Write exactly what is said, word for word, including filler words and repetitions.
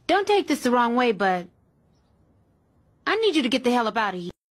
Don't take this the wrong way, but I need you to get the hell up out of here.